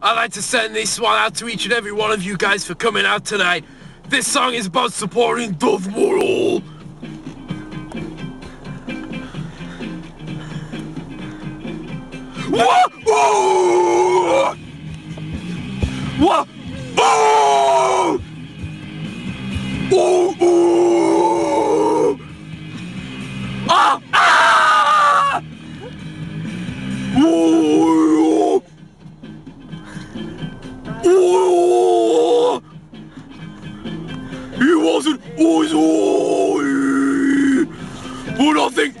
I'd like to send this one out to each and every one of you guys for coming out tonight. This song is about supporting death metal. What? Oh! What? Oh! Oh! Oh! Ah! Ah! Oh! Oh! He wasn't always but I think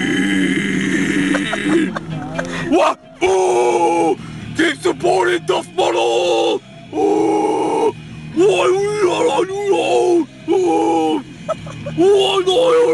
what? Oh! Keep supporting death metal! Oh! Why we are on you? Oh! What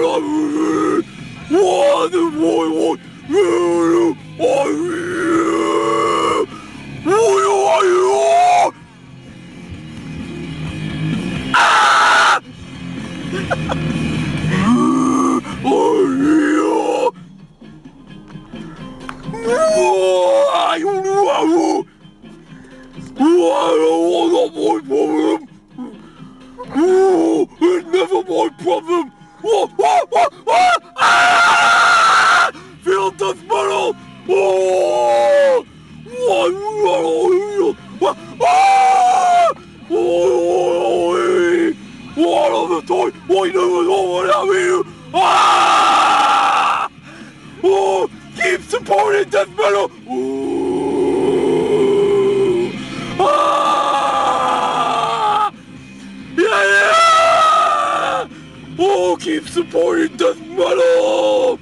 it's never my problem. Feel death metal. Oh! What of the time? Why never know what I mean? Oh! Keep supporting death metal. Yeah! Oh, keep supporting death metal!